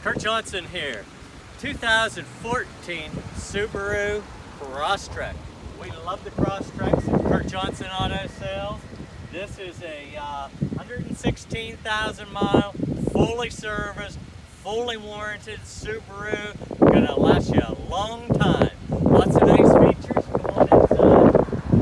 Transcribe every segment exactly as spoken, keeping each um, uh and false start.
Kurt Johnson here. two thousand fourteen Subaru Crosstrek. We love the Crosstreks at Kurt Johnson Auto Sales. This is a uh, one hundred sixteen thousand mile, fully serviced, fully warranted Subaru. Gonna last you a long time. Lots of nice features. Come on inside.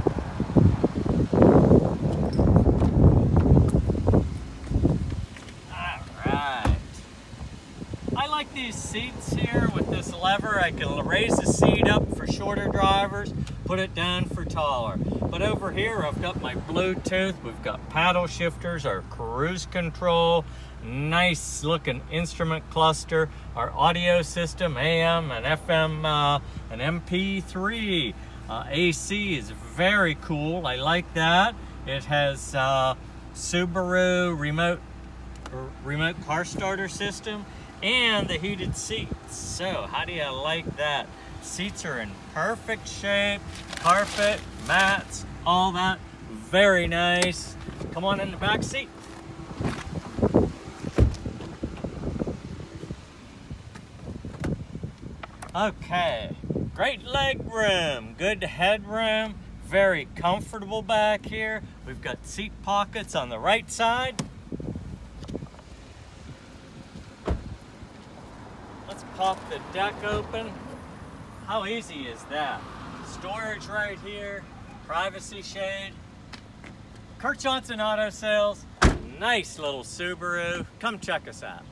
Alright. I like these seats here with this lever. I can raise the seat up for shorter drivers, put it down for taller. But over here I've got my Bluetooth, we've got paddle shifters, our cruise control, nice looking instrument cluster, our audio system, A M and F M, uh, an M P three. Uh, A C is very cool, I like that. It has uh, Subaru remote, remote car starter system and the heated seats. So how do you like that? Seats are in perfect shape, carpet, mats, all that, very nice. Come on in the back seat. Okay, great leg room, good headroom, very comfortable back here. We've got seat pockets on the right side. Let's pop the deck open. How easy is that? Storage right here, privacy shade. Kurt Johnson Auto Sales, nice little Subaru. Come check us out.